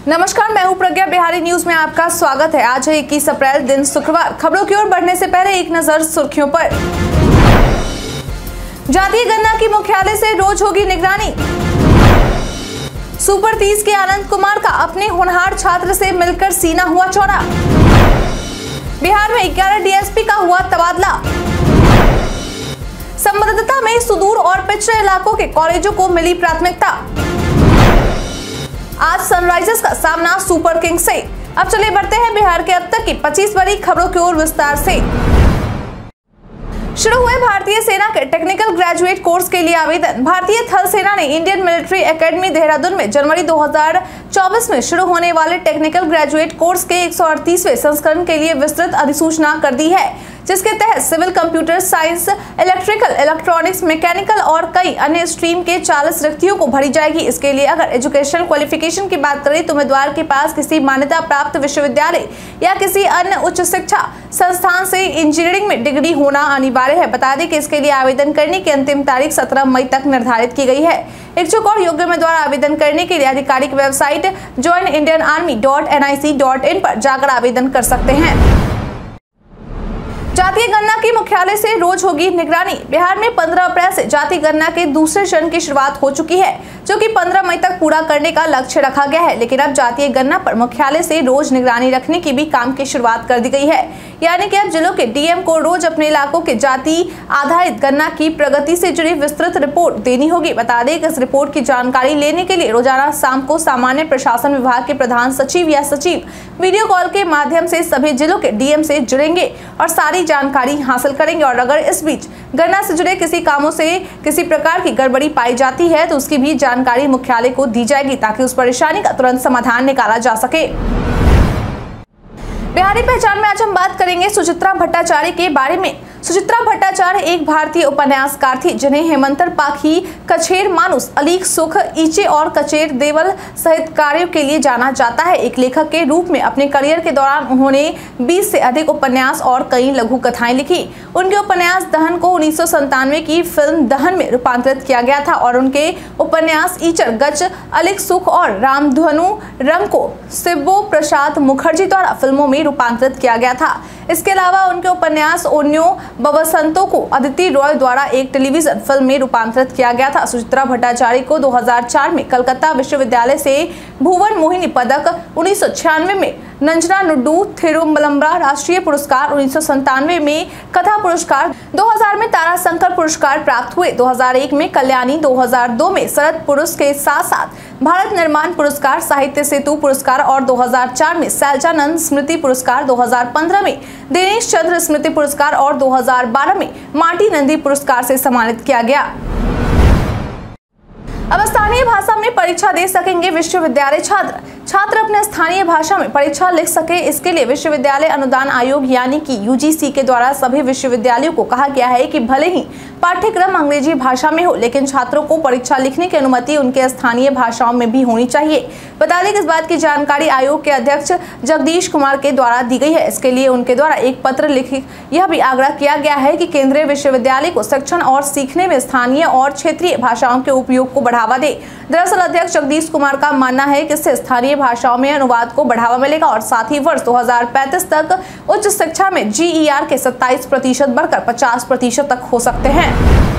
नमस्कार, मैं हूं प्रज्ञा। बिहारी न्यूज में आपका स्वागत है। आज है 21 अप्रैल, दिन शुक्रवार। खबरों की ओर बढ़ने से पहले एक नजर सुर्खियों पर। जातीय गणना की मुख्यालय से रोज होगी निगरानी। सुपर 30 के आनंद कुमार का अपने होनहार छात्र से मिलकर सीना हुआ चौड़ा। बिहार में 11 डीएसपी का हुआ तबादला। संबद्धता में सुदूर और पिछड़े इलाकों के कॉलेजों को मिली प्राथमिकता। आज सनराइजर्स का सामना सुपर किंग्स से। अब चलिए बढ़ते हैं बिहार के अब तक की 25 बड़ी खबरों की ओर विस्तार से। शुरू हुए भारतीय सेना के टेक्निकल ग्रेजुएट कोर्स के लिए आवेदन। भारतीय थल सेना ने इंडियन मिलिट्री एकेडमी देहरादून में जनवरी 2024 में शुरू होने वाले टेक्निकल ग्रेजुएट कोर्स के 138वें संस्करण के लिए विस्तृत अधिसूचना कर दी है, जिसके तहत civil, computer science, electrical, electronics, mechanical और कई अन्य स्ट्रीम के 40 रिक्तियों को भरी जाएगी। इसके लिए अगर एजुकेशनल क्वालिफिकेशन की बात करें तो उम्मीदवार के पास किसी मान्यता प्राप्त विश्वविद्यालय या किसी अन्य उच्च शिक्षा संस्थान से इंजीनियरिंग में डिग्री होना अनिवार्य है। बता दें कि इसके लिए आवेदन करने की अंतिम तारीख 17 मई तक निर्धारित की गई है। इच्छुक और योग्य उम्मीदवार आवेदन करने के लिए आधिकारिक वेबसाइट joinindianarmy.nic.in पर जाकर आवेदन कर सकते हैं। जातीय गणना की मुख्यालय से रोज होगी निगरानी। बिहार में 15 अप्रैल से जातीय गणना के दूसरे चरण की शुरुआत हो चुकी है, जो कि 15 मई तक पूरा करने का लक्ष्य रखा गया है। लेकिन अब जातीय गणना पर मुख्यालय से रोज निगरानी रखने की भी काम की शुरुआत कर दी गई है। यानी कि अब जिलों के डीएम को रोज अपने इलाकों के जाति आधारित गणना की प्रगति से जुड़ी विस्तृत रिपोर्ट देनी होगी। बता दें कि इस रिपोर्ट की जानकारी लेने के लिए रोजाना शाम को सामान्य प्रशासन विभाग के प्रधान सचिव या सचिव वीडियो कॉल के माध्यम से सभी जिलों के डीएम से जुड़ेंगे और सारी जानकारी हासिल करेंगे। और अगर इस बीच गणना से जुड़े किसी कामों से किसी प्रकार की गड़बड़ी पाई जाती है तो उसकी भी जानकारी मुख्यालय को दी जाएगी, ताकि उस परेशानी का तुरंत समाधान निकाला जा सके। बिहारी पहचान में आज हम बात करेंगे सुचित्रा भट्टाचार्य के बारे में। सुचित्रा भट्टाचार्य एक भारतीय उपन्यासकार थी, जिन्हें हेमंतर पाखी, कछेर मानुस, अलीक सुख, ईचे और कचेर देवल सहित कार्यों के लिए जाना जाता है। एक लेखक के रूप में अपने करियर के दौरान उन्होंने 20 से अधिक उपन्यास और कई लघु कथाएं लिखी। उनके उपन्यास दहन को 1997 की फिल्म दहन में रूपांतरित किया गया था और उनके उपन्यास ईचर गच, अलीक सुख और रामधनु रंग को शिवो प्रसाद मुखर्जी द्वारा फिल्मों में रूपांतरित किया गया था। इसके अलावा उनके उपन्यास ओन्यो बवसंतो को अदिति रॉय द्वारा एक टेलीविजन फिल्म में रूपांतरित किया गया था। सुचित्रा भट्टाचार्य को 2004 में कलकत्ता विश्वविद्यालय से भुवन मोहिनी पदक, 1996 में नंजना नुड्डू थिरुमलम्बरा राष्ट्रीय पुरस्कार, 1997 में कथा पुरस्कार, 2000 में तारा शंकर पुरस्कार प्राप्त हुए। 2001 में कल्याणी, 2002 में शरद पुरस्कार के साथ साथ भारत निर्माण पुरस्कार, साहित्य सेतु पुरस्कार और 2004 में शैलजानंद स्मृति पुरस्कार, 2015 में दिनेश चंद्र स्मृति पुरस्कार और 2012 में माटी नंदी पुरस्कार से सम्मानित किया गया। अब स्थानीय भाषा में परीक्षा दे सकेंगे विश्वविद्यालय छात्र अपने स्थानीय भाषा में परीक्षा लिख सके, इसके लिए विश्वविद्यालय अनुदान आयोग यानी कि यूजीसी के द्वारा सभी विश्वविद्यालयों को कहा गया है कि भले ही पाठ्यक्रम अंग्रेजी भाषा में हो, लेकिन छात्रों को परीक्षा लिखने की अनुमति उनके स्थानीय भाषाओं में भी होनी चाहिए। बता दें कि इस बात की जानकारी आयोग के अध्यक्ष जगदीश कुमार के द्वारा दी गई है। इसके लिए उनके द्वारा एक पत्र लिखित यह भी आग्रह किया गया है कि केंद्रीय विश्वविद्यालय को शिक्षण और सीखने में स्थानीय और क्षेत्रीय भाषाओं के उपयोग को बढ़ावा दे। दरअसल अध्यक्ष जगदीश कुमार का मानना है कि इससे स्थानीय भाषाओं में अनुवाद को बढ़ावा मिलेगा और साथ ही वर्ष 2035 तक उच्च शिक्षा में GER के 27% बढ़कर 50% तक हो सकते हैं।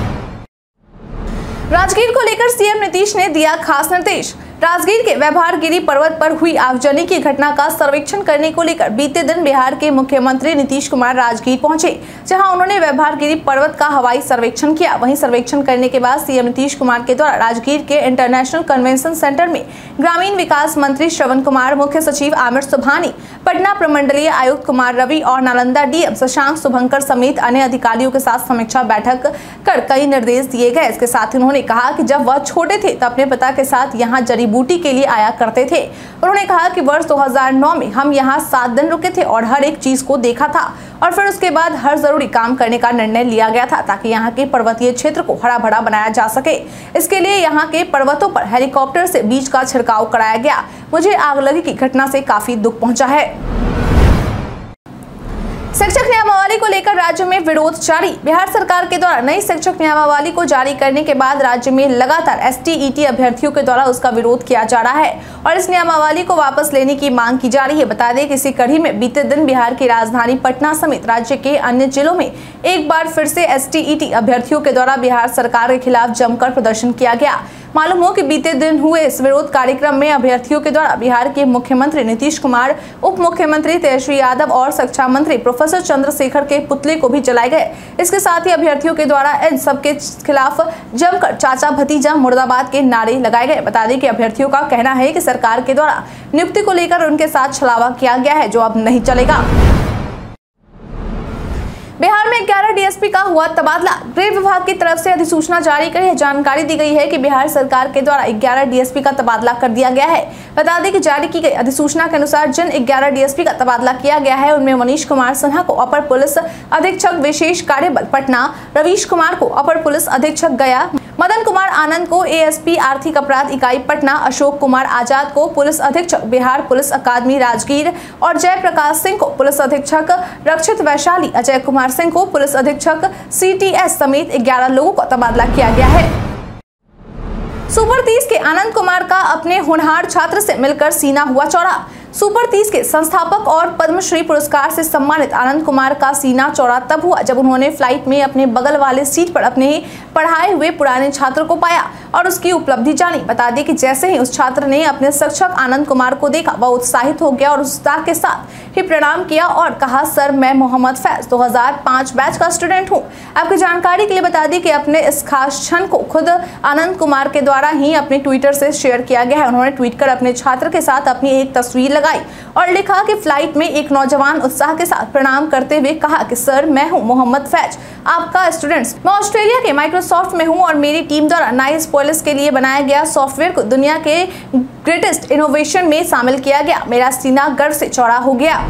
राजगीर को लेकर सीएम नीतीश ने दिया खास निर्देश। राजगीर के व्यवहारगिरी पर्वत पर हुई आगजनी की घटना का सर्वेक्षण करने को लेकर बीते दिन बिहार के मुख्यमंत्री नीतीश कुमार राजगीर पहुंचे, जहां उन्होंने व्यवहारगिरी पर्वत का हवाई सर्वेक्षण किया। वहीं सर्वेक्षण करने के बाद सीएम नीतीश कुमार के द्वारा राजगीर के इंटरनेशनल कन्वेंशन सेंटर में ग्रामीण विकास मंत्री श्रवण कुमार, मुख्य सचिव आमिर सुबहानी, पटना प्रमंडलीय आयुक्त कुमार रवि और नालंदा डीएम शशांक शुभंकर समेत अन्य अधिकारियों के साथ समीक्षा बैठक कर कई निर्देश दिए गए। इसके साथ ही उन्होंने कहा कि जब वह छोटे थे तब अपने पिता के साथ यहाँ बूटी के लिए आया करते थे। उन्होंने कहा कि वर्ष 2009 में हम यहाँ 7 दिन रुके थे और हर एक चीज को देखा था और फिर उसके बाद हर जरूरी काम करने का निर्णय लिया गया था, ताकि यहाँ के पर्वतीय क्षेत्र को हरा भरा बनाया जा सके। इसके लिए यहाँ के पर्वतों पर हेलीकॉप्टर से बीज का छिड़काव कराया गया। मुझे आगलगी की घटना से काफी दुख पहुंचा है। शिक्षक नियमावली नियमावली को लेकर राज्य में विरोध जारी। बिहार सरकार के द्वारा नई शिक्षक नियमावली को जारी करने के बाद राज्य में लगातार STET अभ्यर्थियों के द्वारा उसका विरोध किया जा रहा है और इस नियमावली को वापस लेने की मांग की जा रही है। बता दें कि इसी कड़ी में बीते दिन बिहार की राजधानी पटना समेत राज्य के अन्य जिलों में एक बार फिर से STET अभ्यर्थियों के द्वारा बिहार सरकार के खिलाफ जमकर प्रदर्शन किया गया। मालूम हो कि बीते दिन हुए इस विरोध कार्यक्रम में अभ्यर्थियों के द्वारा बिहार के मुख्यमंत्री नीतीश कुमार, उप मुख्यमंत्री तेजस्वी यादव और शिक्षा मंत्री प्रोफेसर चंद्रशेखर के पुतले को भी जलाए गए। इसके साथ ही अभ्यर्थियों के द्वारा इन सबके खिलाफ जमकर चाचा भतीजा मुर्दाबाद के नारे लगाए गए। बता दें कि अभ्यर्थियों का कहना है कि सरकार के द्वारा नियुक्ति को लेकर उनके साथ छलावा किया गया है, जो अब नहीं चलेगा। बिहार में 11 DSP का हुआ तबादला। गृह विभाग की तरफ से अधिसूचना जारी कर जानकारी दी गई है कि बिहार सरकार के द्वारा 11 DSP का तबादला कर दिया गया है। बता दें कि जारी की गई अधिसूचना के अनुसार जिन 11 DSP का तबादला किया गया है उनमें मनीष कुमार सिन्हा को अपर पुलिस अधीक्षक विशेष कार्यबल पटना, रवीश कुमार को अपर पुलिस अधीक्षक गया, मदन कुमार आनंद को ASP आर्थिक अपराध इकाई पटना, अशोक कुमार आजाद को पुलिस अधीक्षक बिहार पुलिस अकादमी राजगीर और जयप्रकाश सिंह को पुलिस अधीक्षक रक्षित वैशाली, अजय कुमार सिंह को पुलिस अधीक्षक CTS समेत 11 लोगों का तबादला किया गया है। सुपर 30 के आनंद कुमार का अपने होनहार छात्र से मिलकर सीना हुआ चौड़ा। सुपर 30 के संस्थापक और पद्मश्री पुरस्कार से सम्मानित आनंद कुमार का सीना चौड़ा तब हुआ जब उन्होंने फ्लाइट में अपने बगल वाले सीट पर अपने पढ़ाए हुए पुराने छात्र को पाया और उसकी उपलब्धि जानी। बता दें कि जैसे ही उस छात्र ने अपने शिक्षक आनंद कुमार को देखा, वह उत्साहित हो गया और उत्साह के साथ ही प्रणाम किया और कहा, सर मैं मोहम्मद फैज 2005 बैच का स्टूडेंट हूँ। आपकी जानकारी के लिए बता दें कि अपने इस खास क्षण को खुद आनंद कुमार के द्वारा ही अपने ट्विटर से शेयर किया गया है। उन्होंने ट्वीट कर अपने छात्र के साथ अपनी एक तस्वीर लगाई और लिखा कि फ्लाइट में एक नौजवान उत्साह के साथ प्रणाम करते हुए कहा कि सर मैं हूं मोहम्मद फैज, आपका स्टूडेंट्स। मैं ऑस्ट्रेलिया के माइक्रोसॉफ्ट में हूं और मेरी टीम द्वारा नाइस पॉलिस के लिए बनाया गया सॉफ्टवेयर को दुनिया के ग्रेटेस्ट इनोवेशन में शामिल किया गया। मेरा सीना गर्व से चौड़ा हो गया।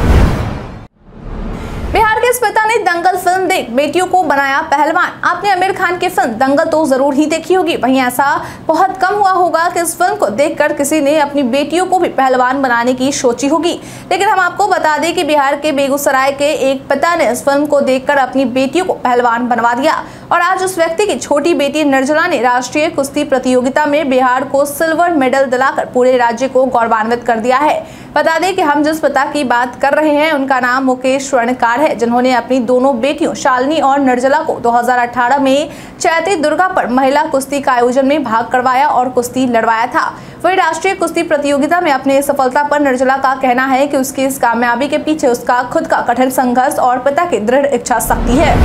बिहार के इस पिता ने दंगल फिल्म देख बेटियों को बनाया पहलवान। आपने आमिर खान की फिल्म दंगल तो जरूर ही देखी होगी, वहीं ऐसा बहुत कम हुआ होगा कि इस फिल्म को देखकर किसी ने अपनी बेटियों को भी पहलवान बनाने की सोची होगी। लेकिन हम आपको बता दें कि बिहार के बेगूसराय के एक पिता ने इस फिल्म को देखकर अपनी बेटियों को पहलवान बनवा दिया और आज उस व्यक्ति की छोटी बेटी निर्जला ने राष्ट्रीय कुश्ती प्रतियोगिता में बिहार को सिल्वर मेडल दिलाकर पूरे राज्य को गौरवान्वित कर दिया है। बता दें कि हम जिस पिता की बात कर रहे हैं उनका नाम मुकेश स्वर्णकार है, जिन्होंने अपनी दोनों बेटियों शालिनी और निर्जला को 2018 में चैती दुर्गा पर महिला कुश्ती का आयोजन में भाग करवाया और कुश्ती लड़वाया था। वही राष्ट्रीय कुश्ती प्रतियोगिता में अपने सफलता पर निर्जला का कहना है कि उसकी इस कामयाबी के पीछे उसका खुद का कठिन संघर्ष और पिता की दृढ़ इच्छा शक्ति है।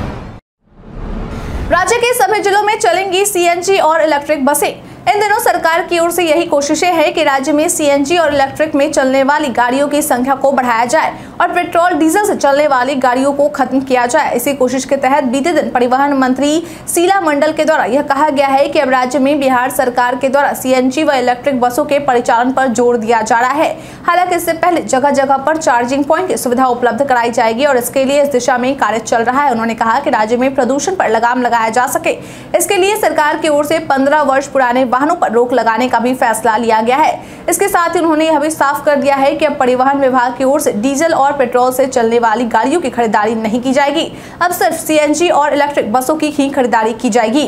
राज्य के सभी जिलों में चलेंगी CNG और इलेक्ट्रिक बसें। इन दिनों सरकार की ओर से यही कोशिशें हैं कि राज्य में CNG और इलेक्ट्रिक में चलने वाली गाड़ियों की संख्या को बढ़ाया जाए और पेट्रोल डीजल से चलने वाली गाड़ियों को खत्म किया जाए। इसी कोशिश के तहत बीते दिन परिवहन मंत्री शीला मंडल के द्वारा यह कहा गया है कि अब राज्य में बिहार सरकार के द्वारा CNG व इलेक्ट्रिक बसों के परिचालन पर जोर दिया जा रहा है। हालांकि इससे पहले जगह जगह पर चार्जिंग पॉइंट की सुविधा उपलब्ध कराई जाएगी और इसके लिए इस दिशा में कार्य चल रहा है। उन्होंने कहा कि राज्य में प्रदूषण पर लगाम लगाया जा सके, इसके लिए सरकार की ओर से 15 वर्ष पुराने वाहनों पर रोक लगाने का भी फैसला लिया गया है। इसके साथ ही उन्होंने यह भी साफ कर दिया है कि अब परिवहन विभाग की ओर से डीजल और पेट्रोल से चलने वाली गाड़ियों की खरीदारी नहीं की जाएगी। अब सिर्फ CNG और इलेक्ट्रिक बसों की ही खरीदारी की जाएगी।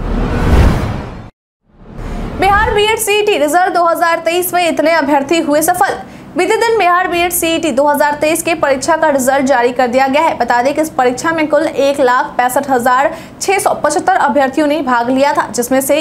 बिहार B.Ed CET रिजल्ट 2023 में इतने अभ्यर्थी हुए सफल। बीते दिन बिहार B.Ed CET 2023 के परीक्षा का रिजल्ट जारी कर दिया गया है। बता दें कि इस परीक्षा में कुल 1,65,675 अभ्यर्थियों ने भाग लिया था, जिसमें से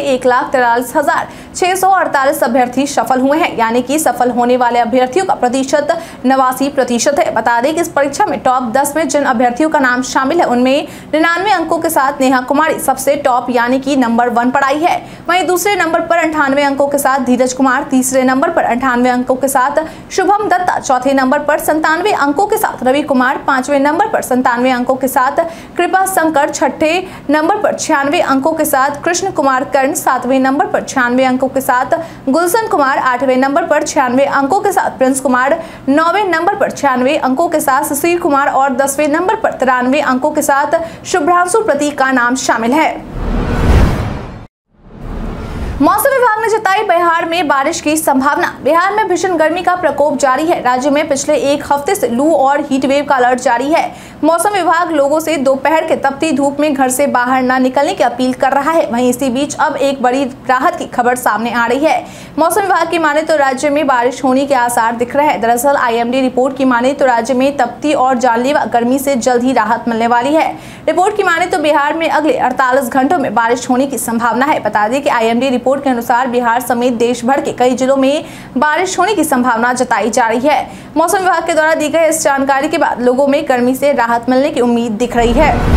1,43,648 अभ्यर्थी सफल हुए हैं, यानी कि सफल होने वाले अभ्यर्थियों का प्रतिशत 89% है। बता दें कि इस परीक्षा में टॉप 10 में जिन अभ्यर्थियों का नाम शामिल है उनमें 99 अंकों के साथ नेहा कुमारी सबसे टॉप यानी कि नंबर 1 पर आई है। वहीं दूसरे नंबर पर 98 अंकों के साथ धीरज कुमार, तीसरे नंबर पर 98 अंकों के साथ शुभम दत्ता, चौथे नंबर पर 97 अंकों के साथ रवि कुमार, पांचवें नंबर पर 97 अंकों के साथ कृपा शंकर, छठे नंबर पर 96 अंकों के साथ कृष्ण कुमार कर्ण, सातवें नंबर पर 96 अंकों के साथ गुलशन कुमार, आठवें नंबर पर 96 अंकों के साथ प्रिंस कुमार, 9वें नंबर पर 96 अंकों के साथ सुशील कुमार और 10वें नंबर पर 93 अंकों के साथ शुभ्रांशु प्रतीक का नाम शामिल है। मौसम विभाग ने जताई बिहार में बारिश की संभावना। बिहार में भीषण गर्मी का प्रकोप जारी है। राज्य में पिछले एक हफ्ते से लू और हीट वेव का अलर्ट जारी है। मौसम विभाग लोगों से दोपहर के तपती धूप में घर से बाहर न निकलने की अपील कर रहा है। वहीं इसी बीच अब एक बड़ी राहत की खबर सामने आ रही है। मौसम विभाग की माने तो राज्य में बारिश होने के आसार दिख रहे हैं। दरअसल IMD रिपोर्ट की माने तो राज्य में तपती और जानलेवा गर्मी से जल्द ही राहत मिलने वाली है। रिपोर्ट की माने तो बिहार में अगले 48 घंटों में बारिश होने की संभावना है। बता दें कि IMD रिपोर्ट के अनुसार बिहार समेत देश भर के कई जिलों में बारिश होने की संभावना जताई जा रही है। मौसम विभाग के द्वारा दी गई इस जानकारी के बाद लोगों में गर्मी से राहत मिलने की उम्मीद दिख रही है।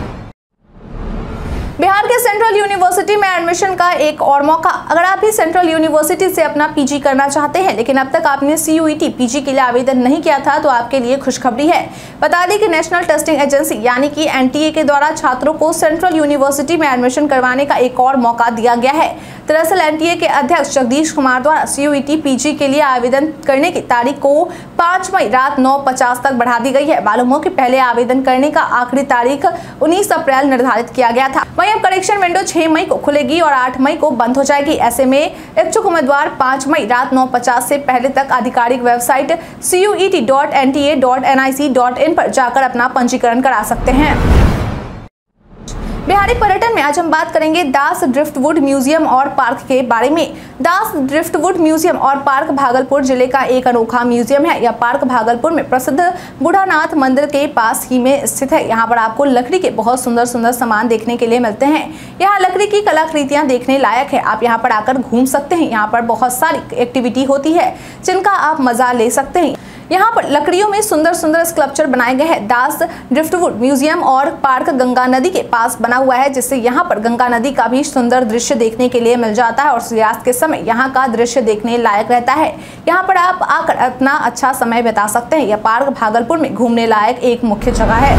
बिहार के सेंट्रल यूनिवर्सिटी में एडमिशन का एक और मौका। अगर आप भी सेंट्रल यूनिवर्सिटी से अपना PG करना चाहते हैं लेकिन अब तक आपने CUET PG के लिए आवेदन नहीं किया था तो आपके लिए खुशखबरी है। बता दें कि नेशनल टेस्टिंग एजेंसी यानी कि NTA के द्वारा छात्रों को सेंट्रल यूनिवर्सिटी में एडमिशन करवाने का एक और मौका दिया गया है। दरअसल NTA के अध्यक्ष जगदीश कुमार द्वारा CUET PG के लिए आवेदन करने की तारीख को 5 मई रात 9:50 तक बढ़ा दी गई है। मालूम हो कि पहले आवेदन करने का आखिरी तारीख 19 अप्रैल निर्धारित किया गया था। वहीं अब करेक्शन विंडो 6 मई को खुलेगी और 8 मई को बंद हो जाएगी। ऐसे में इच्छुक उम्मीदवार 5 मई रात 9:50 से पहले तक आधिकारिक वेबसाइट cuet.nta.nic.in पर जाकर अपना पंजीकरण करा सकते हैं। बिहारी पर्यटन में आज हम बात करेंगे दास ड्रिफ्टवुड म्यूजियम और पार्क के बारे में। दास ड्रिफ्टवुड म्यूजियम और पार्क भागलपुर जिले का एक अनोखा म्यूजियम है। यह पार्क भागलपुर में प्रसिद्ध बूढ़ानाथ मंदिर के पास ही में स्थित है। यहाँ पर आपको लकड़ी के बहुत सुंदर सुंदर सामान देखने के लिए मिलते हैं। यहाँ लकड़ी की कलाकृतियां देखने लायक है। आप यहाँ पर आकर घूम सकते हैं। यहाँ पर बहुत सारी एक्टिविटी होती है जिनका आप मजा ले सकते हैं। यहाँ पर लकड़ियों में सुंदर सुंदर स्कल्पचर बनाए गए हैं। दास ड्रिफ्टवुड म्यूजियम और पार्क गंगा नदी के पास बना हुआ है जिससे यहाँ पर गंगा नदी का भी सुंदर दृश्य देखने के लिए मिल जाता है और सूर्यास्त के समय यहाँ का दृश्य देखने लायक रहता है। यहाँ पर आप आकर अपना अच्छा समय बिता सकते हैं। यह पार्क भागलपुर में घूमने लायक एक मुख्य जगह है।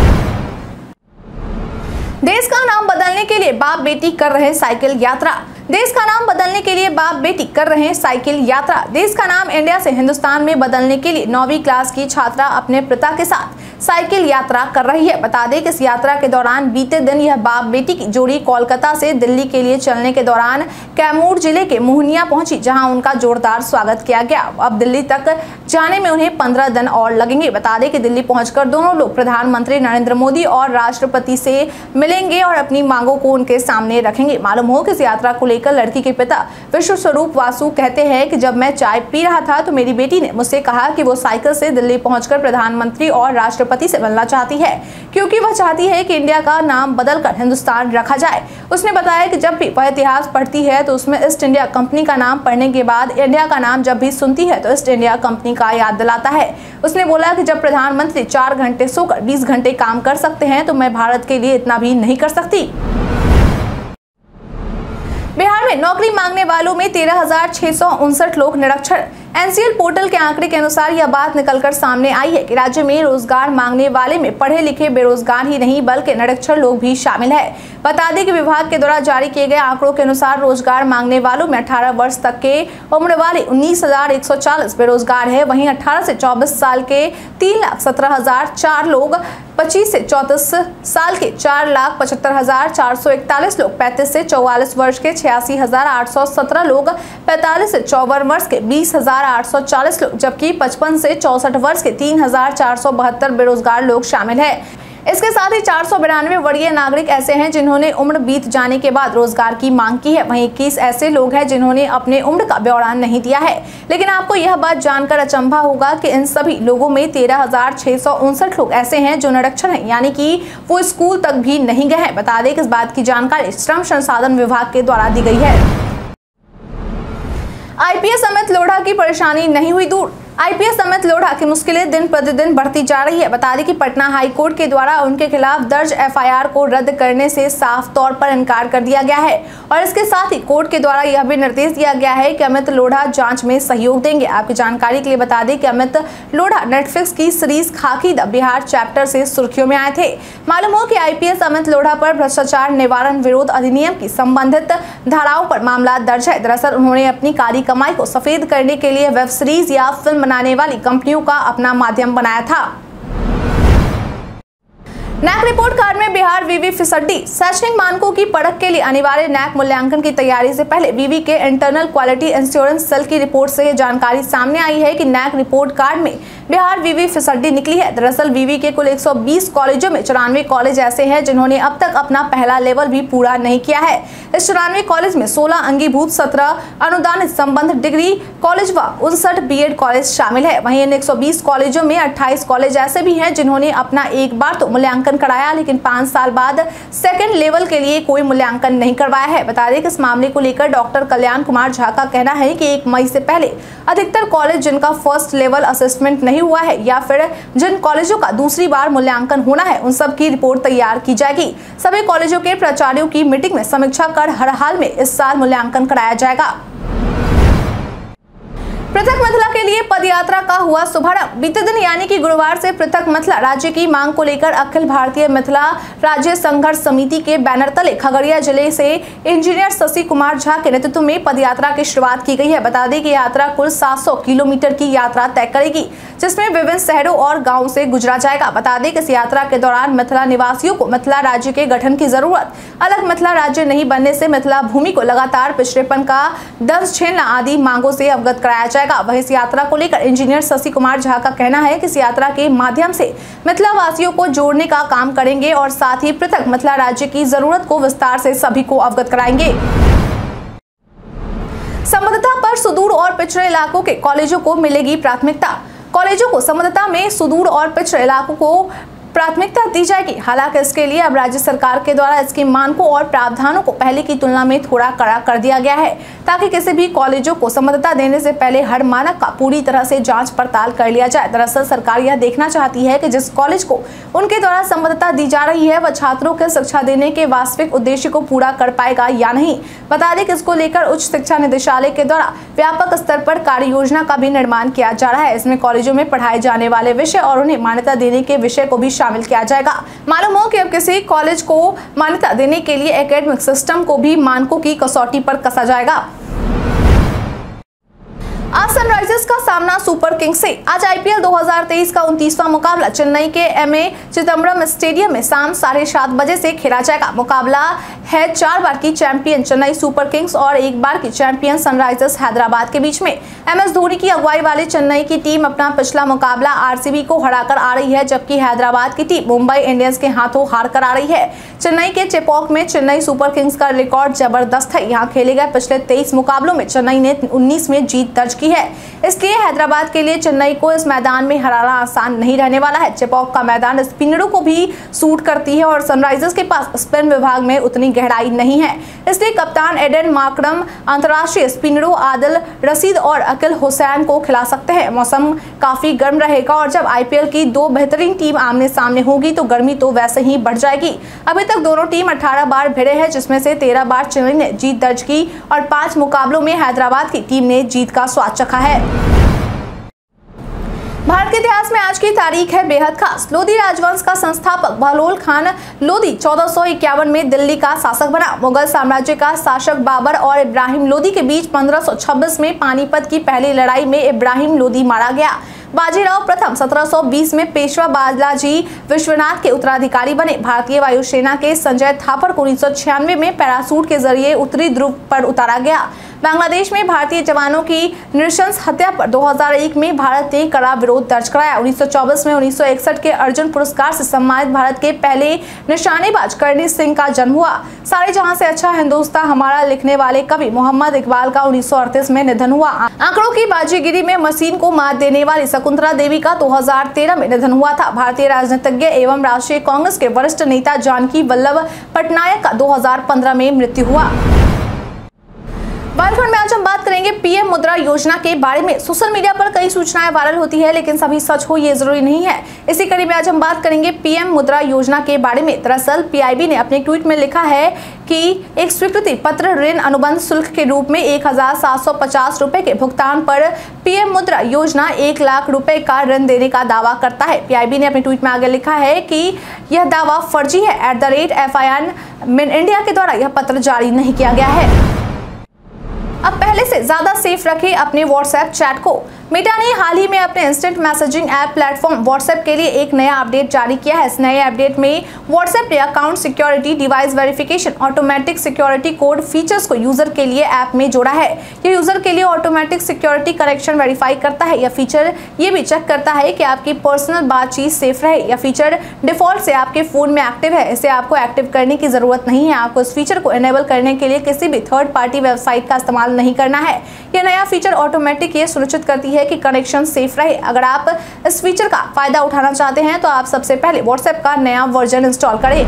देश का नाम बदलने के लिए बाप बेटी कर रहे साइकिल यात्रा। देश का नाम बदलने के लिए बाप बेटी कर रहे हैं साइकिल यात्रा। देश का नाम इंडिया से हिंदुस्तान में बदलने के लिए 9वीं क्लास की छात्रा अपने पिता के साथ साइकिल यात्रा कर रही है। बता दें कि इस यात्रा के दौरान बीते दिन यह बाप बेटी की जोड़ी कोलकाता से दिल्ली के लिए चलने के दौरान कैमूर जिले के मोहनिया पहुंची जहां उनका जोरदार स्वागत किया गया। अब दिल्ली तक जाने में उन्हें 15 दिन और लगेंगे। बता दें कि दिल्ली पहुंचकर दोनों लोग प्रधानमंत्री नरेंद्र मोदी और राष्ट्रपति से मिलेंगे और अपनी मांगों को उनके सामने रखेंगे। मालूम हो कि इस यात्रा को लेकर लड़की के पिता विश्व स्वरूप वासु कहते हैं कि जब मैं चाय पी रहा था तो मेरी बेटी ने मुझसे कहा कि वो साइकिल से दिल्ली पहुंचकर प्रधानमंत्री और राष्ट्रपति से मिलना चाहती है क्योंकि वह चाहती है कि इंडिया का नाम बदलकर हिंदुस्तान रखा जाए। उसने बताया कि जब भी वह इतिहास पढ़ती है तो उसमें ईस्ट इंडिया कंपनी का नाम पढ़ने के बाद इंडिया का नाम जब भी सुनती है तो ईस्ट इंडिया कंपनी का याद दिलाता है। उसने बोला कि जब प्रधानमंत्री 4 घंटे सोकर 20 घंटे काम कर सकते हैं तो मैं भारत के लिए इतना भी नहीं कर सकती। बिहार में नौकरी मांगने वालों में 13,659 लोग निरक्षर। NCL पोर्टल के आंकड़े के अनुसार यह बात निकलकर सामने आई है कि राज्य में रोजगार मांगने वाले में पढ़े लिखे बेरोजगार ही नहीं बल्कि निरक्षर लोग भी शामिल है। बता दें कि विभाग के द्वारा जारी किए गए आंकड़ों के अनुसार रोजगार मांगने वालों में 18 वर्ष तक के उम्र वाले 19,140 बेरोजगार है। वहीं 18 से 24 साल के 3,17,004 लोग, 25 से 34 साल के 4,75,441 लोग, 35 से 44 वर्ष के 86,817 लोग, 45 से 54 वर्ष के 20,840 लोग जबकि 55 से 64 वर्ष के 3,472 बेरोजगार लोग शामिल हैं। इसके साथ ही 492 वरीय नागरिक ऐसे हैं जिन्होंने उम्र बीत जाने के बाद रोजगार की मांग की है। वहीं 21 ऐसे लोग हैं जिन्होंने अपने उम्र का ब्यौरा नहीं दिया है। लेकिन आपको यह बात जानकर अचंभा होगा कि इन सभी लोगों में 13,659 लोग ऐसे हैं जो निरक्षर हैं, यानी कि वो स्कूल तक भी नहीं गए हैं। बता दें कि इस बात की जानकारी श्रम संसाधन विभाग के द्वारा दी गई है। IPS अमित लोढ़ा की परेशानी नहीं हुई दूर। IPS अमित लोढ़ा की मुश्किलें दिन प्रतिदिन बढ़ती जा रही है। बता दें कि पटना हाई कोर्ट के द्वारा उनके खिलाफ दर्ज FIR को रद्द करने से साफ तौर पर इनकार कर दिया गया है और इसके साथ ही कोर्ट के द्वारा यह भी निर्देश दिया गया है कि अमित लोढ़ा जांच में सहयोग देंगे। आपकी जानकारी के लिए बता दें कि अमित लोढ़ा नेटफ्लिक्स की series Khakee the Bihar chapter से सुर्खियों में आए थे। मालूम हो कि IPS अमित लोढ़ा पर भ्रष्टाचार निवारण विरोध अधिनियम की संबंधित धाराओं पर मामला दर्ज है। दरअसल उन्होंने अपनी काली कमाई को सफेद करने के लिए वेब सीरीज या फिल्म बनाने वाली कंपनियों का अपना माध्यम बनाया था। नैक रिपोर्ट कार्ड में बिहार वीवी फिसड्डी। शैक्षणिक मानकों की परख के लिए अनिवार्य नैक मूल्यांकन की तैयारी से पहले वीवी के इंटरनल क्वालिटी इंश्योरेंस सेल की रिपोर्ट से यह जानकारी सामने आई है कि नैक रिपोर्ट कार्ड में बिहार वीवी फिसड्डी निकली है। दरअसल वीवी के कुल 120 कॉलेजों में 94 कॉलेज ऐसे हैं जिन्होंने अब तक अपना पहला लेवल भी पूरा नहीं किया है। इस 94 कॉलेज में 16 अंगीभूत, 17 अनुदानित संबंध डिग्री कॉलेज व 59 बीएड कॉलेज शामिल है। वहीं इन 120 कॉलेजों में 28 कॉलेज ऐसे भी हैं जिन्होंने अपना एक बार तो मूल्यांकन कराया, लेकिन 5 साल बाद सेकेंड लेवल के लिए कोई मूल्यांकन नहीं करवाया है। बता दें कि इस मामले को लेकर डॉक्टर कल्याण कुमार झा का कहना है कि 1 मई से पहले अधिकतर कॉलेज जिनका फर्स्ट लेवल असेसमेंट नहीं हुआ है या फिर जिन कॉलेजों का दूसरी बार मूल्यांकन होना है उन सब की रिपोर्ट तैयार की जाएगी। सभी कॉलेजों के प्राचार्यों की मीटिंग में समीक्षा कर हर हाल में इस साल मूल्यांकन कराया जाएगा। पृथक मिथिला के लिए पदयात्रा का हुआ शुभारंभ। बीते दिन यानी कि गुरुवार से पृथक मिथिला राज्य की मांग को लेकर अखिल भारतीय मिथिला राज्य संघर्ष समिति के बैनर तले खगड़िया जिले से इंजीनियर शशि कुमार झा के नेतृत्व में पदयात्रा की शुरुआत की गई है। बता दें कि यात्रा कुल 700 किलोमीटर की यात्रा तय करेगी, जिसमें विभिन्न शहरों और गाँव से गुजरा जाएगा। बता दें कि इस यात्रा के दौरान मिथिला निवासियों को मिथिला राज्य के गठन की जरूरत, अलग मिथिला राज्य नहीं बनने से मिथिला भूमि को लगातार पिछड़ेपन का दंश झेलना आदि मांगों से अवगत कराया जाएगा। वहीं इस यात्रा को लेकर इंजीनियर शशि कुमार झा का कहना है कि इस यात्रा के माध्यम से मिथिला वासियों को जोड़ने का काम करेंगे और साथ ही पृथक मिथिला राज्य की जरूरत को विस्तार से सभी को अवगत कराएंगे। संबद्धता पर सुदूर और पिछड़े इलाकों के कॉलेजों को मिलेगी प्राथमिकता। कॉलेजों को संबद्धता में सुदूर और पिछड़े इलाकों को प्राथमिकता दी जाएगी। हालांकि इसके लिए अब राज्य सरकार के द्वारा इसके मानकों और प्रावधानों को पहले की तुलना में थोड़ा कड़ा कर दिया गया है, ताकि किसी भी कॉलेजों को संबद्धता देने से पहले हर मानक का पूरी तरह से जांच पड़ताल कर लिया जाए। दरअसल सरकार यह देखना चाहती है कि जिस कॉलेज को उनके द्वारा संबद्धता दी जा रही है वह छात्रों को शिक्षा देने के वास्तविक उद्देश्य को पूरा कर पाएगा या नहीं। बता दें कि इसको लेकर उच्च शिक्षा निदेशालय के द्वारा व्यापक स्तर पर कार्य योजना का भी निर्माण किया जा रहा है। इसमें कॉलेजों में पढ़ाए जाने वाले विषय और उन्हें मान्यता देने के विषय को भी शामिल किया जाएगा। मालूम हो कि अब किसी कॉलेज को मान्यता देने के लिए एकेडमिक सिस्टम को भी मानकों की कसौटी पर कसा जाएगा। आज सनराइजर्स का सामना सुपर किंग्स से। आज आईपीएल 2023 का 29वां मुकाबला चेन्नई के एमए चिदम्बरम स्टेडियम में शाम 7:30 बजे से खेला जाएगा। मुकाबला है 4 बार की चैंपियन चेन्नई सुपर किंग्स और 1 बार की चैंपियन सनराइजर्स हैदराबाद के बीच में। एमएस धोनी की अगुवाई वाली चेन्नई की टीम अपना पिछला मुकाबला आरसीबी को हराकर आ रही है, जबकि हैदराबाद की टीम मुंबई इंडियंस के हाथों हार कर आ रही है। चेन्नई के चेपॉक में चेन्नई सुपर किंग्स का रिकॉर्ड जबरदस्त है। यहाँ खेले गए पिछले 23 मुकाबलों में चेन्नई ने 19 में जीत दर्ज की है। इसलिए हैदराबाद के लिए चेन्नई को इस मैदान में हराना आसान नहीं रहने वाला है। चेपॉक का मैदान स्पिनरों को भी सूट करती है और सनराइजर्स के पास स्पिन विभाग में उतनी गहराई नहीं है। इसलिए कप्तान एडन मार्करम अंतर्राष्ट्रीय स्पिनरों आदिल रशीद और अकील हुसैन को खिला सकते हैं। मौसम काफी गर्म रहेगा और जब आईपीएल की 2 बेहतरीन टीम आमने सामने होगी तो गर्मी तो वैसे ही बढ़ जाएगी। अभी तक दोनों टीम 18 बार भिड़े हैं, जिसमें से 13 बार चेन्नई ने जीत दर्ज की और 5 मुकाबलों में हैदराबाद की टीम ने जीत का स्वाद चखा है। भारत के इतिहास में आज की तारीख है बेहद खास। लोधी राजवंश का संस्थापक बहलोल खान लोधी 1451 में दिल्ली का शासक बना। मुगल साम्राज्य का शासक बाबर और इब्राहिम लोधी के बीच 1526 में पानीपत की पहली लड़ाई में इब्राहिम लोधी मारा गया। बाजीराव प्रथम 1720 में पेशवा बालाजी विश्वनाथ के उत्तराधिकारी बने। भारतीय वायुसेना के संजय थापर को 1996 में पैरासूट के जरिए उत्तरी ध्रुव पर उतारा गया। बांग्लादेश में भारतीय जवानों की नृशंस हत्या पर 2001 में भारत ने कड़ा विरोध दर्ज कराया। 1924 में 1961 के अर्जुन पुरस्कार से सम्मानित भारत के पहले निशानेबाज करणी सिंह का जन्म हुआ। सारे जहां से अच्छा हिंदुस्तान हमारा लिखने वाले कवि मोहम्मद इकबाल का 1938 में निधन हुआ। आंकड़ों की बाजीगिरी में मशीन को मात देने वाली शकुंतला देवी का 2013 में निधन हुआ था। भारतीय राजनीतिज्ञ एवं राष्ट्रीय कांग्रेस के वरिष्ठ नेता जानकी वल्लभ पटनायक का 2015 में मृत्यु हुआ। बालखंड में आज हम बात करेंगे पीएम मुद्रा योजना के बारे में। सोशल मीडिया पर कई सूचनाएं वायरल होती है, लेकिन सभी सच हो ये जरूरी नहीं है। इसी कड़ी में आज हम बात करेंगे पीएम मुद्रा योजना के बारे में। दरअसल पीआईबी ने अपने ट्वीट में लिखा है कि एक स्वीकृति पत्र ऋण अनुबंध शुल्क के रूप में 1750 रुपए के भुगतान पर पीएम मुद्रा योजना 1 लाख रुपए का ऋण देने का दावा करता है। पीआईबी ने अपने ट्वीट में आगे लिखा है कि यह दावा फर्जी है। @FIN मिन इंडिया के द्वारा यह पत्र जारी नहीं किया गया है। अब पहले से ज्यादा सेफ रखें अपने व्हाट्सएप चैट को। मेटा ने हाल ही में अपने instant messaging app platform WhatsApp के लिए एक नया अपडेट जारी किया है। इस नए अपडेट में व्हाट्सएप ने account security, device verification, automatic security code features को यूजर के लिए ऐप में जोड़ा है। यह यूजर के लिए ऑटोमेटिक सिक्योरिटी कनेक्शन वेरीफाई करता है। यह फीचर ये भी चेक करता है कि आपकी पर्सनल बातचीत सेफ रहे। यह फीचर डिफॉल्ट से आपके फोन में एक्टिव है, इसे आपको एक्टिव करने की जरूरत नहीं है। आपको इस फीचर को एनेबल करने के लिए किसी भी थर्ड पार्टी वेबसाइट का इस्तेमाल नहीं करना है। यह नया फीचर ऑटोमेटिक ये सुनिश्चित करती है कि कनेक्शन सेफ रहे। अगर आप इस फीचर का फायदा उठाना चाहते हैं तो आप सबसे पहले व्हाट्सएप का नया वर्जन इंस्टॉल करें।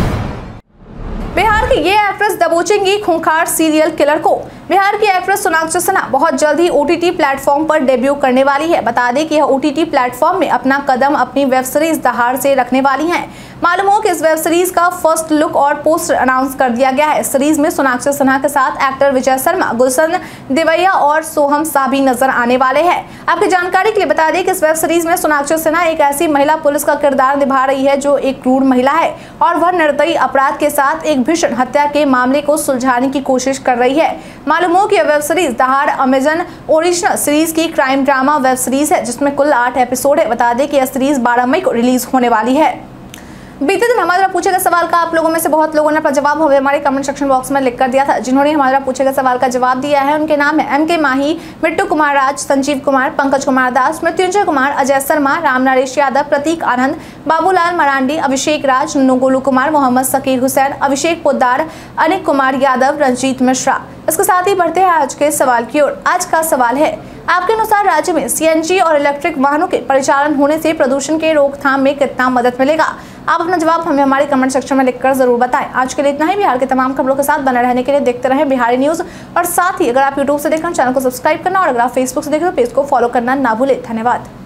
बिहार की ये एक्ट्रेस दबोचेंगी खूंखार सीरियल किलर को। बिहार की एक्ट्रेस सोनाक्षी सिन्हा बहुत जल्द ही ओटीटी प्लेटफॉर्म पर डेब्यू करने वाली है। बता दें कि यह ओटीटी प्लेटफॉर्म में अपना कदम अपनी वेब सीरीज दहाड़ से रखने वाली हैं। मालूम हो कि इस वेब सीरीज का फर्स्ट लुक और पोस्टर अनाउंस कर दिया गया है। इस सीरीज में सोनाक्षी सिन्हा के साथ एक्टर विजय शर्मा, गुलशन देवैया और सोहम साबी नजर आने वाले हैं। आपकी जानकारी के लिए बता दें कि इस वेब सीरीज में सोनाक्षी सिन्हा एक ऐसी महिला पुलिस का किरदार निभा रही है जो एक क्रूर महिला है और वह निर्दयी अपराध के साथ एक भीषण हत्या के मामले को सुलझाने की कोशिश कर रही है। मालूम हो कि यह web series Dahaad Amazon original series की क्राइम ड्रामा वेब सीरीज है जिसमें कुल 8 एपिसोड है। बता दें कि यह सीरीज 12 मई को रिलीज होने वाली है। बीते दिन हमारे द्वारा पूछे गए सवाल का आप लोगों में से बहुत लोगों ने अपना जवाब हमें कमेंट सेक्शन बॉक्स में लिख कर दिया था। जिन्होंने हमारे द्वारा पूछे गए सवाल का जवाब दिया है उनके नाम है MK माही, मिट्टू कुमार राज, संजीव कुमार, पंकज कुमार दास, मृत्युंजय कुमार, अजय शर्मा, राम नरेश यादव, प्रतीक आनंद, बाबूलाल मरांडी, अभिषेक राज, नुगोलू कुमार, मोहम्मद सकीर हुसैन, अभिषेक पोद्दार, अनिक कुमार यादव, रंजीत मिश्रा। इसके साथ ही बढ़ते हैं आज के सवाल की ओर। आज का सवाल है, आपके अनुसार राज्य में CNG और इलेक्ट्रिक वाहनों के परिचालन होने से प्रदूषण के रोकथाम में कितना मदद मिलेगा? आप अपना जवाब हमें हमारे कमेंट सेक्शन में लिखकर जरूर बताएं। आज के लिए इतना ही। बिहार के तमाम खबरों के साथ बने रहने के लिए देखते रहें बिहारी न्यूज और साथ ही अगर आप यूट्यूब से देख रहे हैं चैनल को सब्सक्राइब करना और अगर आप फेसबुक से देख रहे हो पेज को फॉलो करना ना भूलें। धन्यवाद।